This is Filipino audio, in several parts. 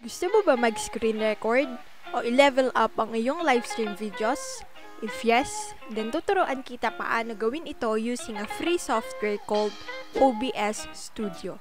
Gusto mo ba mag-screen record o i-level up ang iyong livestream videos? If yes, then tuturuan kita paano gawin ito using a free software called OBS Studio.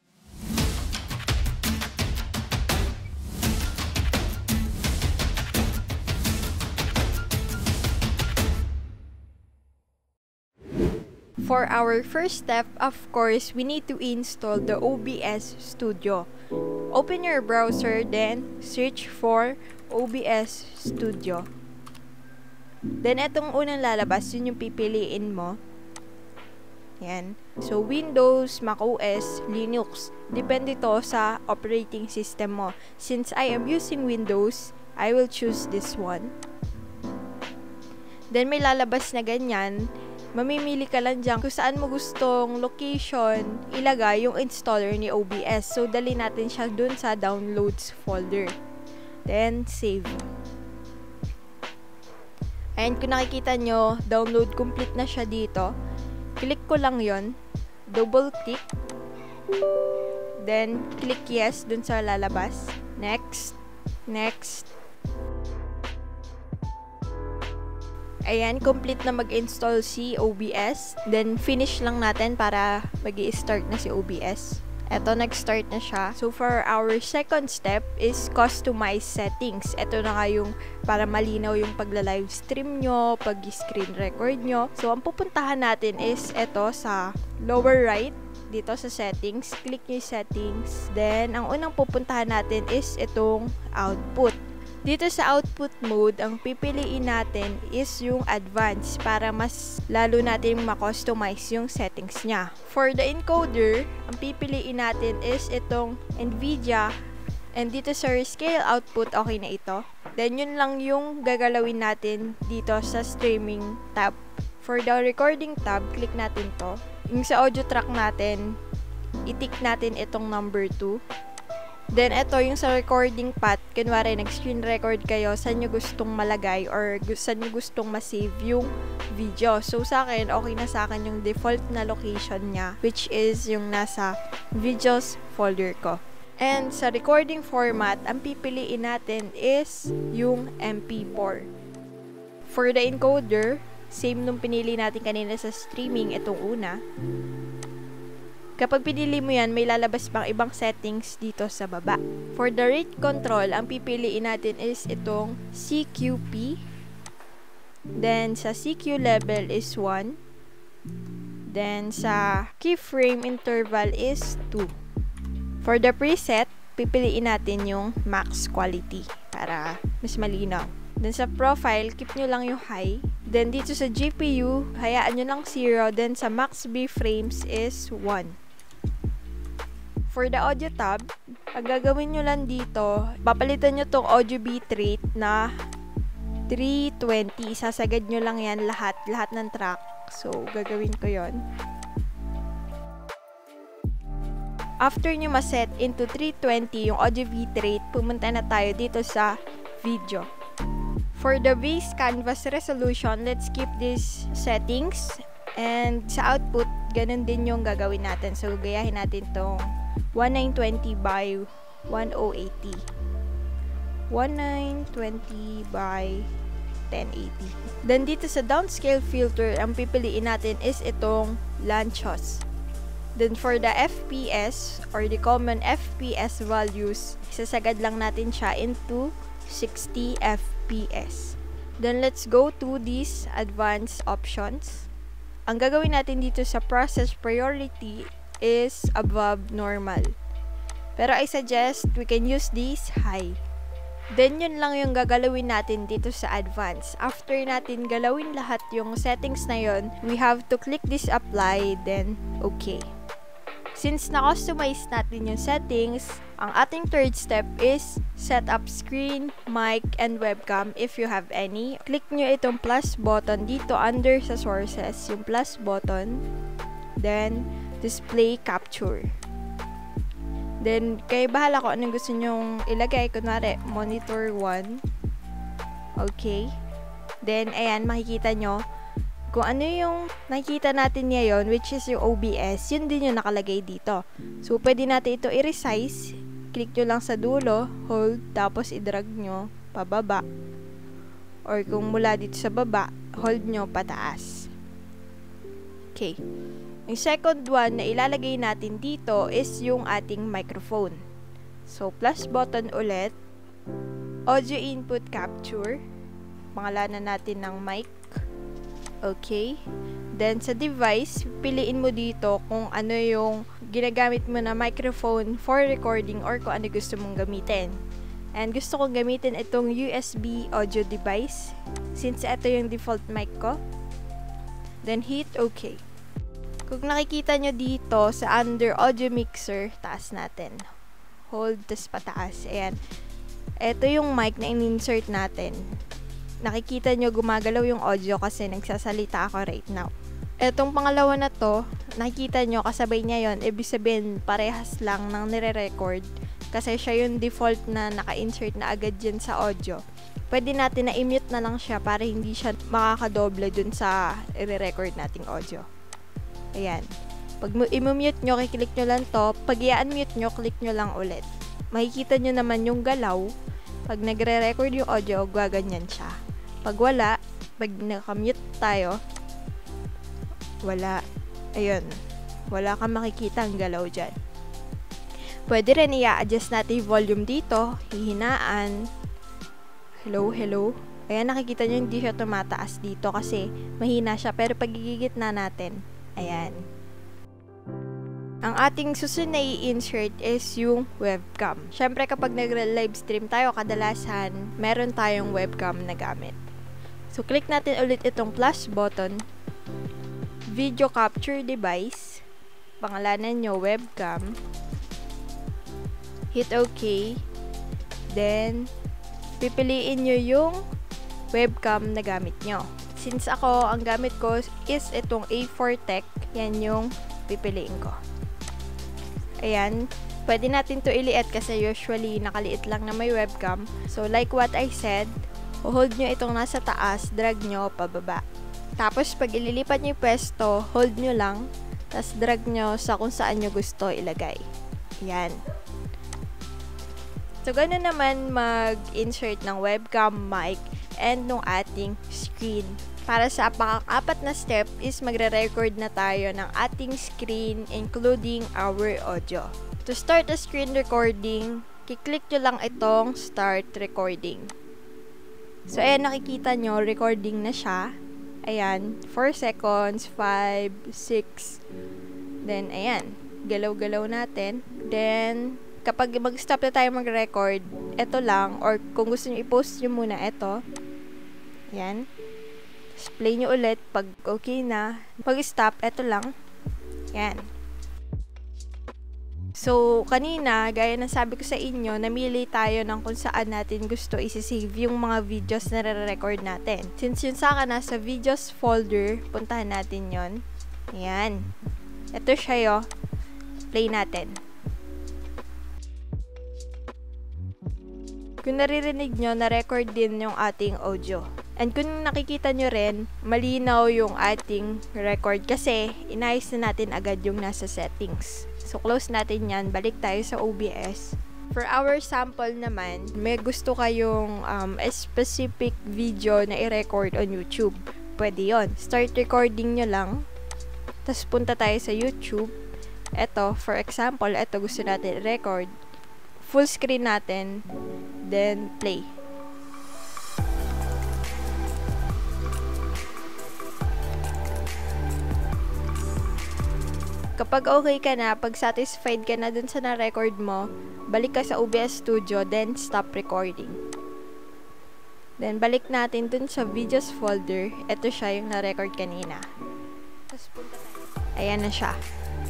For our first step, of course, we need to install the OBS Studio. Open your browser, then search for OBS Studio. Then, itong unang lalabas, yun yung pipiliin mo. Yan. So, Windows, macOS, Linux. Depende to sa operating system mo. Since I am using Windows, I will choose this one. Then, may lalabas na ganyan. Mamimili ka lang dyan kung saan mo gustong location ilagay yung installer ni OBS. So, dali natin siya dun sa downloads folder. Then, save. Ayan, kung nakikita nyo, download complete na siya dito. Click ko lang yon, double click. Then, click yes dun sa lalabas. Next. Next. Ayan, complete na mag-install si OBS. Then, finish lang natin para mag-i-start na si OBS. Eto, nag-start na siya. So, for our second step is customize settings. Eto na nga yung para malinaw yung pagla-livestream nyo, pag-screen record nyo. So, ang pupuntahan natin is eto sa lower right, dito sa settings. Click nyo yung settings. Then, ang unang pupuntahan natin is itong output. Dito sa output mode, ang pipiliin natin is yung advanced para mas lalo natin ma-customize yung settings niya. For the encoder, ang pipiliin natin is itong NVIDIA, and dito sa rescale output, okay na ito. Then yun lang yung gagalawin natin dito sa streaming tab. For the recording tab, click natin to. Yung sa audio track natin, i-tick natin itong number 2. Then, ito yung sa recording path. Kunwari, nag-screen record kayo, saan nyo gustong malagay or saan nyo gustong masave yung video. So, sa akin, okay na sa akin yung default na location niya, which is yung nasa videos folder ko. And sa recording format, ang pipiliin natin is yung MP4. For the encoder, same nung pinili natin kanina sa streaming, itong una. Kapag pinili mo yan, may lalabas pang ibang settings dito sa baba. For the rate control, ang pipiliin natin is itong CQP. Then, sa CQ level is 1. Then, sa keyframe interval is 2. For the preset, pipiliin natin yung max quality para mas malinaw. Then, sa profile, keep nyo lang yung high. Then, dito sa GPU, hayaan nyo lang 0. Then, sa max B frames is 1. For the audio tab, ang gagawin nyo lang dito, papalitan nyo tong audio bitrate na 320. Sasagad nyo lang yan lahat ng track. So, gagawin ko yon. After nyo maset into 320 yung audio bitrate, pumunta na tayo dito sa video. For the base canvas resolution, let's keep these settings. And sa output, ganun din yung gagawin natin. So, gayahin natin tong 1920 by 1080. 1920 by 1080. Then dito sa downscale filter, ang pipiliin natin is itong Lanchos. Then for the FPS or the common FPS values, isasagad lang natin siya into 60 FPS. Then let's go to these advanced options. Ang gagawin natin dito sa process priority is above normal. Pero I suggest we can use this high. Then yun lang yung gagalawin natin dito sa advanced. After natin galawin lahat yung settings na yun, we have to click this apply, then okay. Since na-customize natin yung settings, ang ating third step is set up screen, mic, and webcam if you have any. Click nyo itong plus button dito under sa sources, yung plus button. Then, display capture. Then, kayo bahala kung anong gusto nyong ilagay. Kunwari, monitor 1. Okay. Then, ayan, makikita nyo kung ano yung nakikita natin ngayon, which is yung OBS, yun din yung nakalagay dito. So, pwede natin ito i-resize click nyo lang sa dulo, hold, tapos i-drag nyo pababa. Or kung mula dito sa baba, hold nyo pataas. Okay. Yung second one na ilalagay natin dito is yung ating microphone. So, plus button ulit. Audio input capture. Pangalanan natin ng mic. Okay. Then, sa device, piliin mo dito kung ano yung ginagamit mo na microphone for recording or kung ano gusto mong gamitin. And gusto kong gamitin itong USB audio device since ito yung default mic ko. Then, hit OK. Kung nakikita nyo dito sa under audio mixer, taas natin. Hold, tas pataas. Ayan. Ito yung mic na in-insert natin. Nakikita nyo gumagalaw yung audio kasi nagsasalita ako right now. Etong pangalawa na to, nakikita nyo kasabay niya yon, ibig sabihin parehas lang ng nire-record kasi siya yung default na naka-insert na agad dyan sa audio. Pwede natin na i-mute na lang siya para hindi siya makakadoble dun sa i-record nating audio. Ayan. Pag i-mute nyo, kiklik nyo lang to. Pag i-unmute nyo, click nyo lang ulit. Makikita nyo naman yung galaw. Pag nagre-record yung audio, gaganyan siya. Pag wala, pag naka-mute tayo, wala. Ayun. Wala kang makikita ang galaw dyan. Pwede rin i-adjust natin yung volume dito. Hihinaan. Hello, hello. Ayan, nakikita nyo hindi siya tumataas dito kasi mahina siya. Pero pag igigit na natin, ayan. Ang ating susunod na i-insert is yung webcam. Siyempre kapag nagre-live stream tayo, kadalasan meron tayong webcam na gamit. So, click natin ulit itong plus button. Video capture device. Pangalanan nyo, webcam. Hit OK. Then, pipiliin nyo yung webcam na gamit nyo. Since ako, ang gamit ko is itong A4 Tech, yan yung pipiliin ko. Ayan. Pwede natin to iliit kasi usually nakaliit lang na may webcam. So, like what I said, hold nyo itong nasa taas, drag nyo pababa. Tapos, pag ililipat nyo yung pwesto, hold nyo lang, tapos drag nyo sa kung saan nyo gusto ilagay. Ayan. So, ganoon naman mag-insert ng webcam, mic, and ng ating screen. Para sa pang-apat na step is magre-record na tayo ng ating screen including our audio. To start the screen recording, kiklik nyo lang itong start recording. So, ayan, nakikita nyo, recording na siya. Ayan, 4 seconds, 5, 6. Then, ayan, galaw-galaw natin. Then, kapag mag-stop na tayo mag-record, ito lang, or kung gusto nyo i-post nyo muna ito. Ayan. Play nyo ulit pag okay na. Pag stop, eto lang. Yan. So, kanina, gaya ng sabi ko sa inyo, namili tayo ng kung saan natin gusto isi-save yung mga videos na re-record natin. Since yun sa akin, nasa videos folder, puntahan natin yon. Yan. Ito siya yo. Play natin. Kung naririnig nyo, na-record din yung ating audio. And kung nakikita nyo rin, malinaw yung ating record kasi inayos na natin agad yung nasa settings. So, close natin yan. Balik tayo sa OBS. For our sample naman, may gusto kayong specific video na i-record on YouTube. Pwede yon. Start recording nyo lang. Tapos punta tayo sa YouTube. Ito, for example, ito gusto natin i-record. Full screen natin. Then, play. Kapag okay ka na, pag satisfied ka na dun sa na-record mo, balik ka sa OBS Studio, then stop recording. Then, balik natin dun sa videos folder. Ito siya yung na-record kanina. Ayan na siya.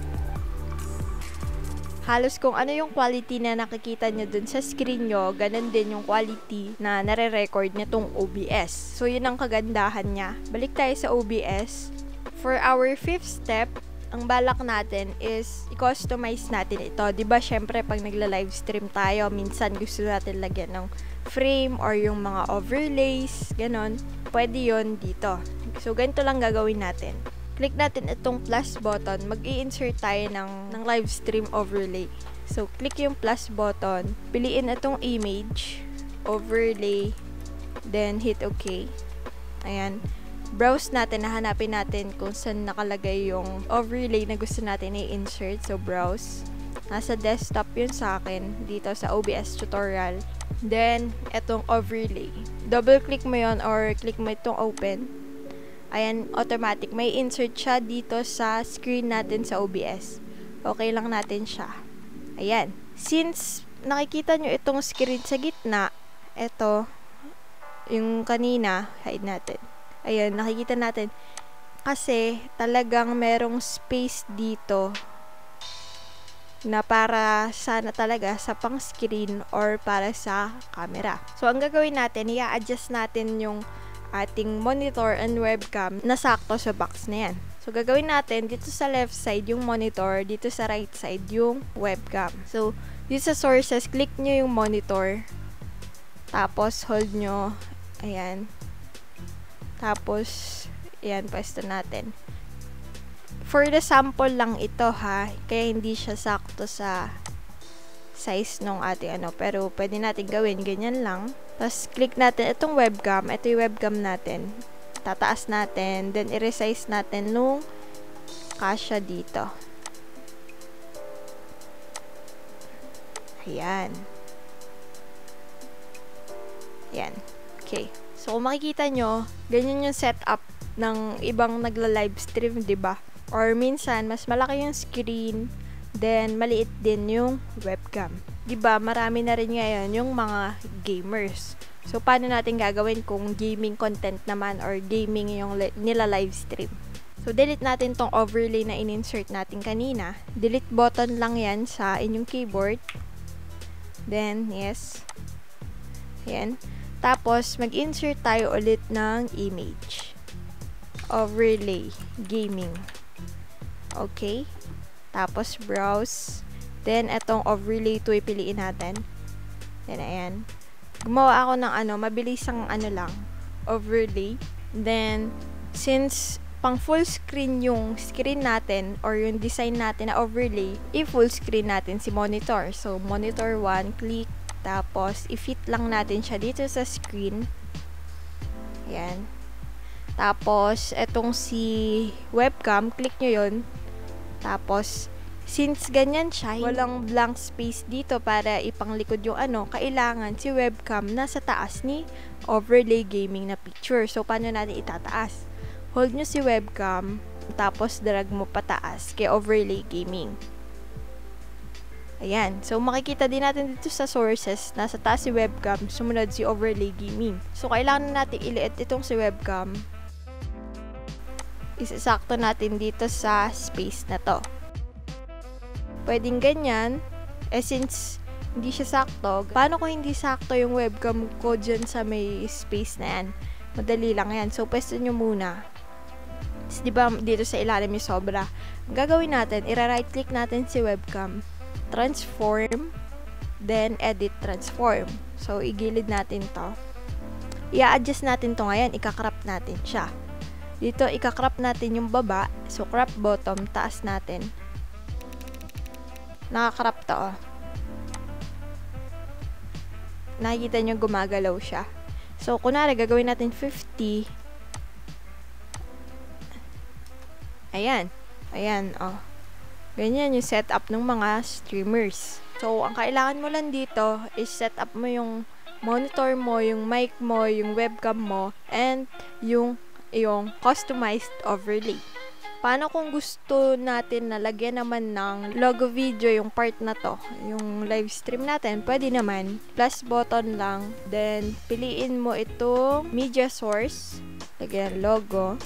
Halos kung ano yung quality na nakikita nyo dun sa screen nyo, ganun din yung quality na nare-record nitong OBS. So, yun ang kagandahan niya. Balik tayo sa OBS. For our fifth step, ang balak natin is i-customize natin ito. Diba, syempre, pag nagla-livestream tayo, minsan gusto natin lagyan ng frame or yung mga overlays, ganon. Pwede yon dito. So, ganito lang gagawin natin. Click natin itong plus button, mag-i-insert tayo ng livestream overlay. So, click yung plus button. Piliin itong image, overlay, then hit OK. Ayan. Browse natin, nahanapin natin kung saan nakalagay yung overlay na gusto natin i-insert. So, browse. Nasa desktop yun sa akin, dito sa OBS tutorial. Then, etong overlay. Double-click mo yon or click mo itong open. Ayan, automatic. May insert siya dito sa screen natin sa OBS. Okay lang natin siya. Ayan. Since nakikita nyo itong screen sa gitna, ito, yung kanina, hide natin. Ayan, nakikita natin. Kasi, talagang merong space dito na para sana talaga sa pang screen or para sa camera. So, ang gagawin natin, i-adjust natin yung ating monitor and webcam na sakto sa box na yan. So, gagawin natin, dito sa left side yung monitor, dito sa right side yung webcam. So, dito sa sources, click nyo yung monitor. Tapos, hold nyo. Ayan. Tapos, ayan, pwesto natin. For the sample lang ito ha, kaya hindi siya sakto sa size nung ating pero pwede natin gawin, ganyan lang. Tapos, click natin itong webcam, ito yung webcam natin. Tataas natin, then i-resize natin nung kasya dito. Ayan. Ayan. Okay. So, kung makikita nyo, ganyan yung setup ng ibang nagla-livestream, diba? Or minsan, mas malaki yung screen, then maliit din yung webcam. Diba? Marami na rin ngayon yung mga gamers. So, paano natin gagawin kung gaming content naman or gaming yung nila livestream? So, delete natin tong overlay na in-insert natin kanina. Delete button lang yan sa inyong keyboard. Then, yes. Ayan. Tapos, mag-insert tayo ulit ng image. Overlay. Gaming. Okay. Tapos, browse. Then, etong overlay 2 ipiliin natin. Then, ayan. Gumawa ako ng mabilisang lang. Overlay. Then, since pang full screen yung screen natin or yung design natin na overlay, i-full screen natin si monitor. So, monitor 1, click. Tapos, i-fit lang natin siya dito sa screen. Ayan. Tapos, etong si webcam, click nyo yun. Tapos, since ganyan siya, walang blank space dito para ipanglikod yung kailangan si webcam nasa taas ni overlay gaming na picture. So, paano natin itataas? Hold nyo si webcam, tapos drag mo pataas kay overlay gaming. Ayan. So, makikita din natin dito sa sources, nasa taas si webcam, sumunod si overlay gaming. So, kailangan natin iliit itong si webcam. Isasakto natin dito sa space na to. Pwedeng ganyan. Since hindi siya sakto, paano kung hindi sakto yung webcam ko dyan sa may space na yan? Madali lang yan. So, pwesto nyo muna. So, diba dito sa ilalim yung sobra? Ang gagawin natin, i-right click natin si webcam. Transform, then edit transform. So, igilid natin to. I-adjust natin to ngayon. Ika-crop natin siya. Dito, ika-crop natin yung baba. So, crop bottom, taas natin. Naka-crop to, oh. Nakikita nyo gumagalaw siya. So, kunwari, gagawin natin 50. Ayan. Ayan, oh. Ganyan yung setup ng mga streamers. So, ang kailangan mo lang dito is set up mo yung monitor mo, yung mic mo, yung webcam mo, and yung customized overlay. Paano kung gusto natin na lagyan naman ng logo video yung part na to, yung live stream natin, pwede naman. Plus button lang. Then, piliin mo itong media source. Lagyan logo.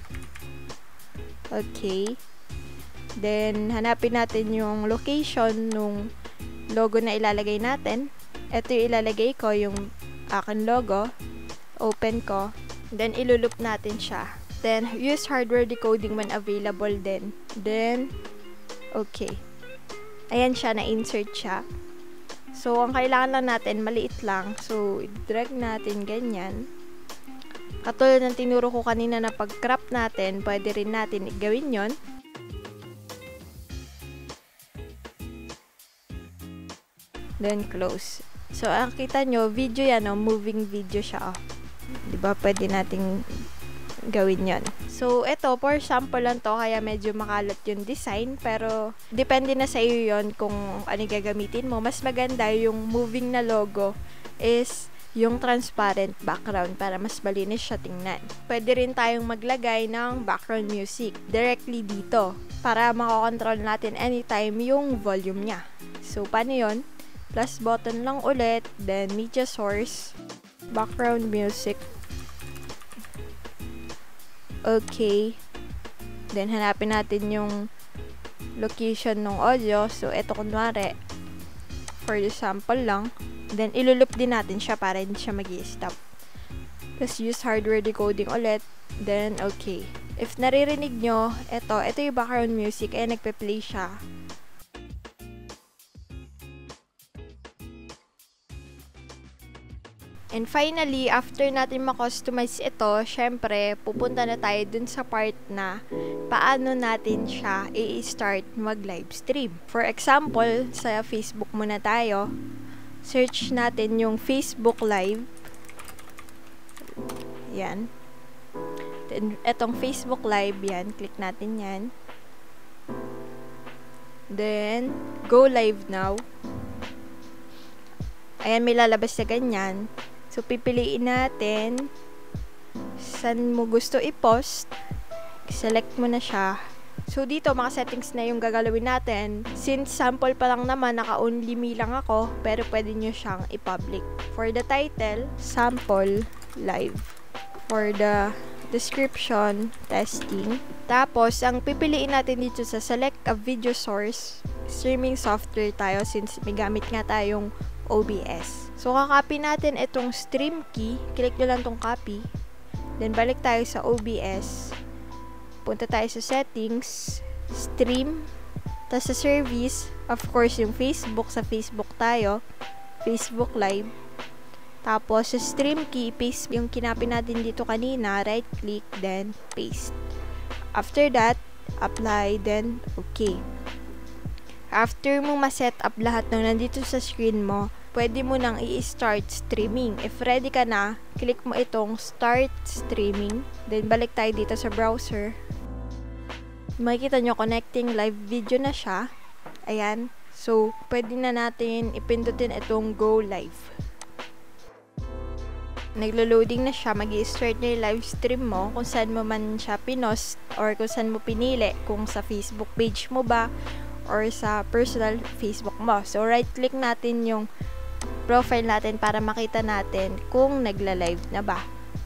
Okay. Then, hanapin natin yung location nung logo na ilalagay natin. Ito yung ilalagay ko, yung akin logo. Open ko. Then, ilulup natin siya. Then, use hardware decoding when available din. Then, okay. Ayan siya, na-insert siya. So, ang kailangan lang natin, maliit lang. So, i-drag natin ganyan. Katulad ng tinuro ko kanina na pag-crop natin, pwede rin natin gawin yon. then close. So, kita nyo, video yan, moving video siya, Diba, pwede nating gawin yon. So, ito, for sample lang to, kaya medyo makalat yung design, pero depende na sa iyo yon kung ano gagamitin mo. Mas maganda yung moving na logo is yung transparent background para mas malinis siya tingnan. Pwede rin tayong maglagay ng background music directly dito para makakontrol natin anytime yung volume niya. So, paano yun? Plus button lang ulit, then media source, background music. Okay. Then, hanapin natin yung location ng audio. So, ito kunwari, for example lang. Then, ilulup din natin siya para hindi siya mag-i-stop. Tapos, use hardware decoding ulit. Then, okay. If naririnig nyo, ito yung background music. Kaya nagpe-play siya. And finally, after natin ma-customize ito, syempre, pupunta na tayo dun sa part na paano natin siya i-start mag-live stream. For example, sa Facebook muna tayo. Search natin yung Facebook Live. Yan. Then, etong Facebook Live, yan. Click natin yan. Then, go live now. Ayan, may lalabas na ganyan. So, pipiliin natin saan mo gusto i-post. Select mo na siya. So, dito, mga settings na yung gagalawin natin. Since sample pa lang naman, naka-only me lang ako, pero pwede nyo siyang i-public. For the title, sample live. For the description, testing. Tapos, ang pipiliin natin dito sa select a video source, streaming software tayo since may gamit nga tayong OBS. So, kakopy natin itong stream key. Click nyo lang itong copy. Then, balik tayo sa OBS. Punta tayo sa settings, stream, tapos sa service, of course, yung Facebook, sa Facebook tayo, Facebook Live. Tapos, sa stream key, paste yung kinapin natin dito kanina, right click, then paste. After that, apply, then okay. After mo ma-set up lahat ng nandito sa screen mo, pwede mo nang i-start streaming. If ready ka na, click mo itong start streaming, then balik tayo dito sa browser. Makikita nyo, connecting live video na siya. Ayan. So, pwede na natin ipindutin itong go live. Naglo-loading na siya. Mag-i-start na yung live stream mo kung saan mo man siya pinost or kung saan mo pinili. Kung sa Facebook page mo ba or sa personal Facebook mo. So, right-click natin yung profile natin para makita natin kung nagla-live na ba.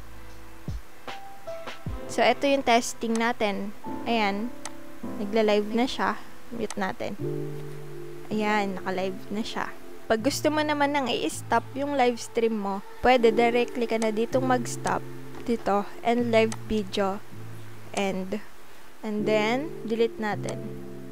So, ito yung testing natin. Ayan. Nagla-live na siya. Mute natin. Ayan, naka-live na siya. Pag gusto mo naman nang i-stop yung live stream mo, pwede directly ka na ditong mag-stop. Dito, end live video. End. And then, delete natin.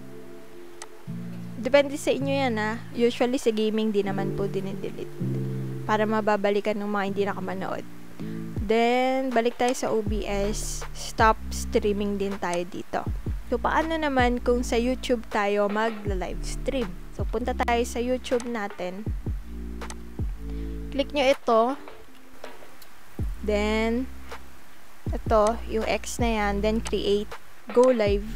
Depende sa inyo yan, ha. Usually, sa gaming, di naman po dinidelete. Para mababalikan ng mga hindi nakamanood. Then, balik tayo sa OBS. Stop streaming din tayo dito. So, paano naman kung sa YouTube tayo mag-live stream? So, punta tayo sa YouTube natin. Click nyo ito. Then, ito, yung X na yan. Then, create. Go live.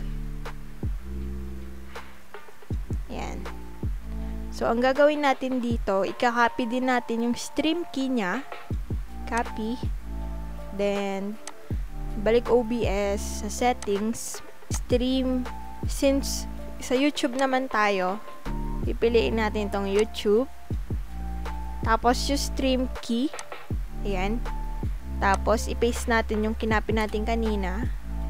Yan. So, ang gagawin natin dito, ika-copy din natin yung stream key niya. Copy. Then, balik OBS sa settings. Stream. Since sa YouTube naman tayo, pipiliin natin tong YouTube. Tapos, yung stream key. Ayan. Tapos, i-paste natin yung kinapin natin kanina.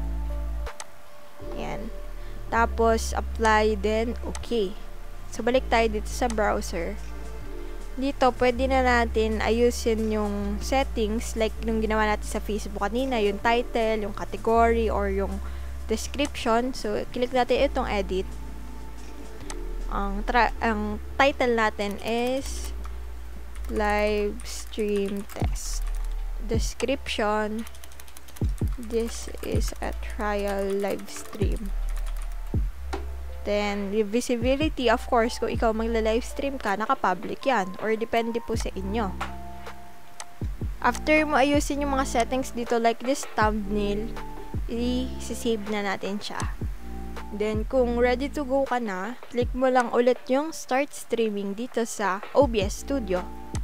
Ayan. Tapos, apply, then, okay. So, balik tayo dito sa browser. Dito, pwede na natin ayusin yung settings like nung ginawa natin sa Facebook kanina, yung title, yung category, or yung description. So, click natin itong edit. Ang title natin is live stream test. Description, this is a trial live stream. Then, yung visibility, of course, kung ikaw magla-livestream ka, naka-public yan. Or depende po sa inyo. After mo ayusin yung mga settings dito, like this thumbnail, i-save na natin siya. Then, kung ready to go ka na, click mo lang ulit yung start streaming dito sa OBS Studio.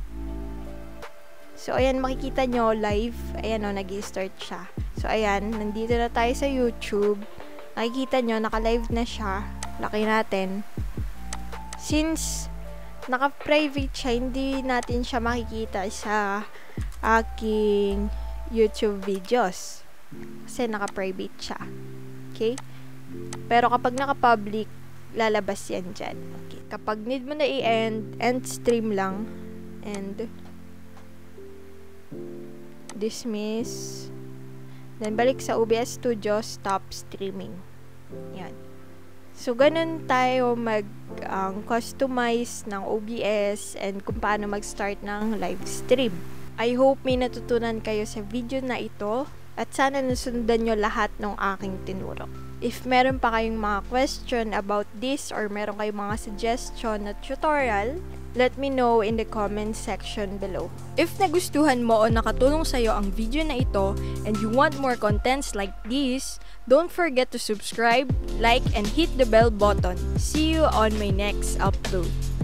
So, ayan, makikita nyo live. Ayan o, nag-i-start siya. So, ayan, nandito na tayo sa YouTube. Nakikita nyo, naka-live na siya. Laki natin. Since naka-private siya, hindi natin siya makikita sa aking YouTube videos. Kasi naka-private siya. Okay? Pero kapag naka-public, lalabas yan dyan. Okay. Kapag need mo na i-end, end stream lang. And dismiss. Then, balik sa OBS Studio, stop streaming. Yan. So, ganun tayo mag-customize ng OBS and kung paano mag-start ng live stream. I hope may natutunan kayo sa video na ito at sana nasundan nyo lahat ng aking tinuro. If meron pa kayong mga question about this or meron kayong mga suggestion na tutorial, let me know in the comment section below. If nagustuhan mo o nakatulong sa'yo ang video na ito and you want more contents like this, don't forget to subscribe, like, and hit the bell button. See you on my next upload.